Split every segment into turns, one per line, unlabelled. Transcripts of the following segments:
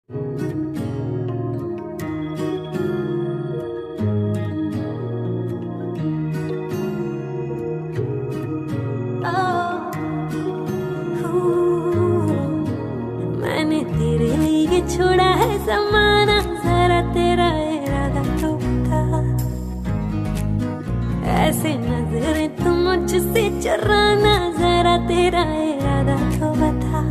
मैंने तेरे लिए छोड़ा है ज़माना, जरा तेरा इरादा तो बता। ऐसे नजरें तुम मुझसे चुराना, जरा तेरा इरादा तो बता।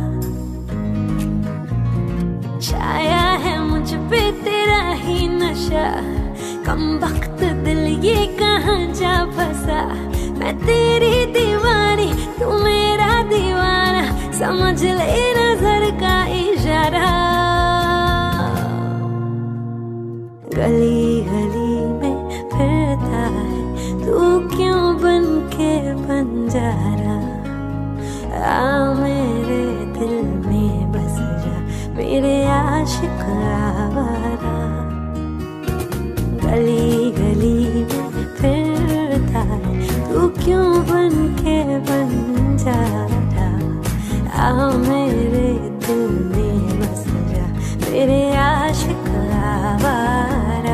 छाया है मुझ पे तेरा ही नशा, कम वक्त दिल ये कहाँ जा फंसा। मैं तेरी दीवानी तू मेरा दीवाना, समझ ले नजर का इशारा। गली गली में फिरता है तू क्यों बन के बंजारा। आ मेरे दिल में बस जा मेरे आशिक आवारा। गली गली में फिरता है तू क्यों बन के बंजारा। आ मेरे दिल में बस जा मेरे आशिक आवारा।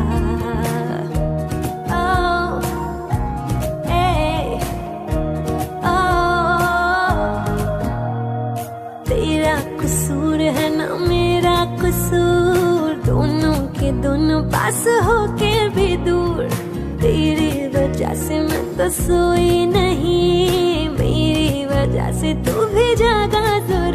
तेरा कसूर है ना मेरा कसूर, दोनों के दोनों पास होके भी दूर। तेरी वजह से मैं तो सोई नहीं, मेरी वजह से तू भी जागा।